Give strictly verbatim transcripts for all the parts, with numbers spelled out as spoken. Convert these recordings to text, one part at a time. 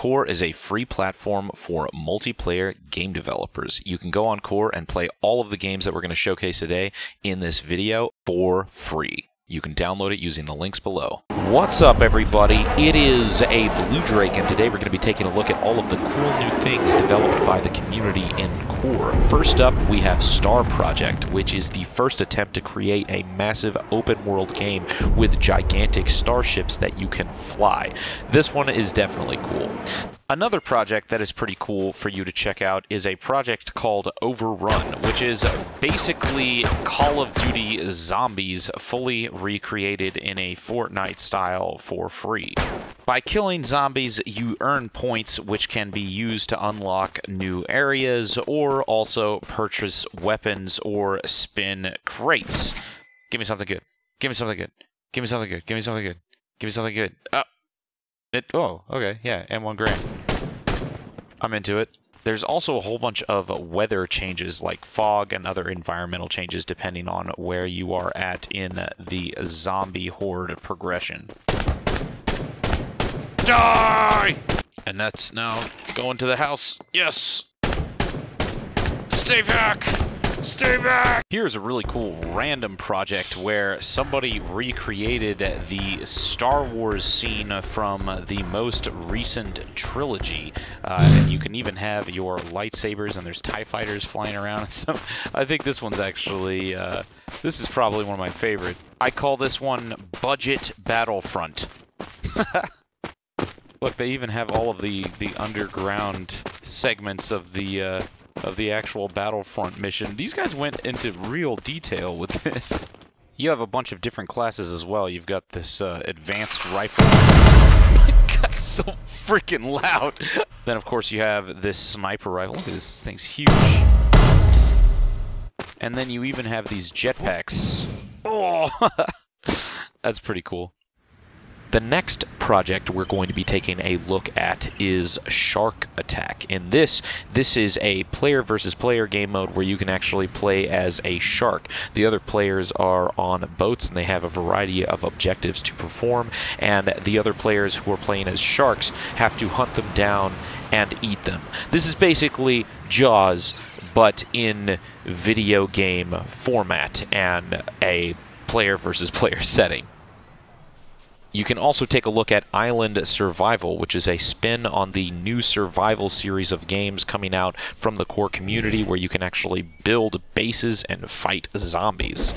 Core is a free platform for multiplayer game developers. You can go on Core and play all of the games that we're going to showcase today in this video for free. You can download it using the links below. What's up, everybody? It is a Blue Drake, and today we're going to be taking a look at all of the cool new things developed by the community in Core. First up, we have Star Project, which is the first attempt to create a massive open-world game with gigantic starships that you can fly. This one is definitely cool. Another project that is pretty cool for you to check out is a project called Overrun, which is basically Call of Duty Zombies fully recreated in a Fortnite style for free. By killing zombies, you earn points which can be used to unlock new areas or also purchase weapons or spin crates. Give me something good. Give me something good. Give me something good. Give me something good. Give me something good. Oh. It, oh, okay, yeah, and one grand. I'm into it. There's also a whole bunch of weather changes like fog and other environmental changes depending on where you are at in the zombie horde progression. Die! And that's now going to the house. Yes! Stay back! Stay back! Here's a really cool random project where somebody recreated the Star Wars scene from the most recent trilogy. Uh, and you can even have your lightsabers, and there's TIE fighters flying around. So I think this one's actually, uh, this is probably one of my favorite. I call this one Budget Battlefront. Look, they even have all of the, the underground segments of the, uh, of the actual Battlefront mission. These guys went into real detail with this. You have a bunch of different classes as well. You've got this uh, advanced rifle. It got so freaking loud. Then, of course, you have this sniper rifle. This thing's huge. And then you even have these jetpacks. Oh, that's pretty cool. The next project we're going to be taking a look at is Shark Attack. In this, this is a player versus player game mode where you can actually play as a shark. The other players are on boats and they have a variety of objectives to perform, and the other players who are playing as sharks have to hunt them down and eat them. This is basically Jaws, but in video game format and a player versus player setting. You can also take a look at Island Survival, which is a spin on the new survival series of games coming out from the Core community where you can actually build bases and fight zombies.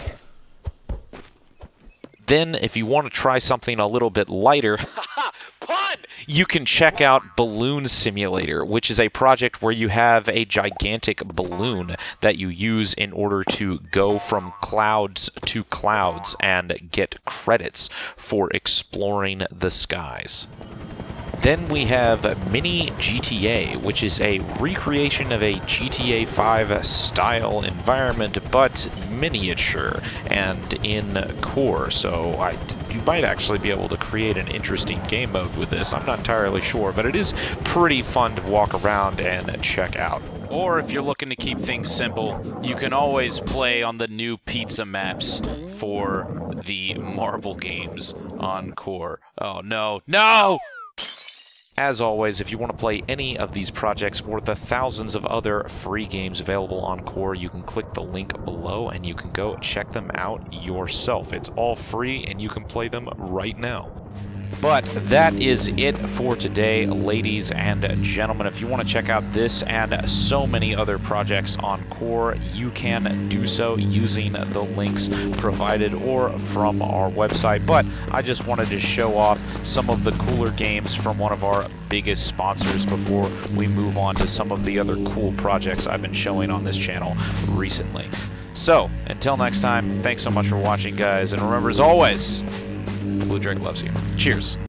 Then, if you want to try something a little bit lighter, pun! You can check out Balloon Simulator, which is a project where you have a gigantic balloon that you use in order to go from clouds to clouds and get credits for exploring the skies. Then we have Mini G T A, which is a recreation of a G T A five style environment, but miniature and in Core. So I, you might actually be able to create an interesting game mode with this. I'm not entirely sure, but it is pretty fun to walk around and check out. Or if you're looking to keep things simple, you can always play on the new pizza maps for the marble games on Core. Oh, no. No! As always, if you want to play any of these projects or the thousands of other free games available on Core, you can click the link below and you can go check them out yourself. It's all free and you can play them right now. But that is it for today, ladies and gentlemen. If you want to check out this and so many other projects on Core, you can do so using the links provided or from our website. But I just wanted to show off some of the cooler games from one of our biggest sponsors before we move on to some of the other cool projects I've been showing on this channel recently. So, until next time, thanks so much for watching, guys. And remember, as always, Blue Drake loves you. Cheers.